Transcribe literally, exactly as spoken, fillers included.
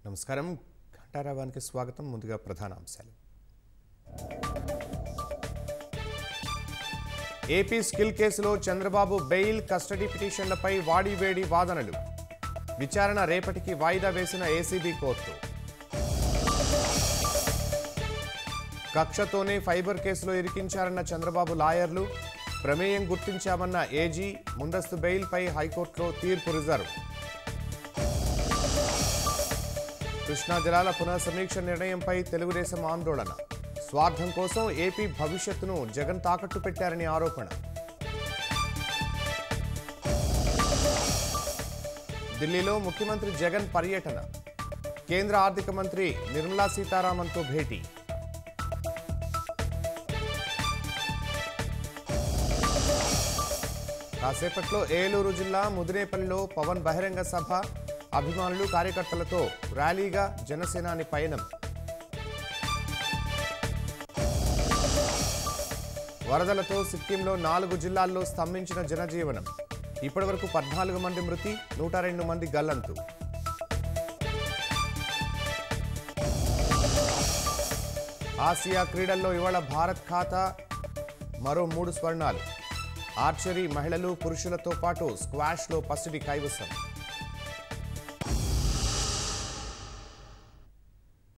నమస్కారం ఘంటారావానికి స్వాగతం. ముందుగా ప్రధాన అంశాలు. ఏపీ స్కిల్ కేసులో చంద్రబాబు బెయిల్ కస్టడీ పిటిషన్లపై వాడివేడి వాదనలు. విచారణ రేపటికి వాయిదా వేసిన ఏసీబీ కోర్టు. కక్షతోనే ఫైబర్ కేసులో ఇరికించారన్న చంద్రబాబు లాయర్లు. ప్రమేయం గుర్తించామన్న ఏజీ. ముందస్తు బెయిల్పై హైకోర్టులో తీర్పు రిజర్వ్. కృష్ణా జలాల పునఃసమీక్ష నిర్ణయంపై తెలుగుదేశం ఆందోళన. స్వార్థం కోసం ఏపీ భవిష్యత్తును జగన్ తాకట్టు పెట్టారని ఆరోపణ. ఢిల్లీలో ముఖ్యమంత్రి జగన్ పర్యటన. కేంద్ర ఆర్థిక మంత్రి నిర్మలా సీతారామన్తో భేటీ. కాసేపట్లో ఏలూరు జిల్లా ముదినేపల్లిలో పవన్ బహిరంగ సభ. అభిమానులు కార్యకర్తలతో ర్యాలీగా జనసేనాని పయనం. వరదలతో సిక్కింలో నాలుగు జిల్లాల్లో స్తంభించిన జనజీవనం. ఇప్పటివరకు పద్నాలుగు మంది మృతి, నూట రెండు మంది గల్లంతు. ఆసియా క్రీడల్లో ఇవాళ భారత్ ఖాతా మరో మూడు స్వర్ణాలు. ఆర్చరీ మహిళలు పురుషులతో పాటు స్క్వాష్లో పసిడి కైవసం.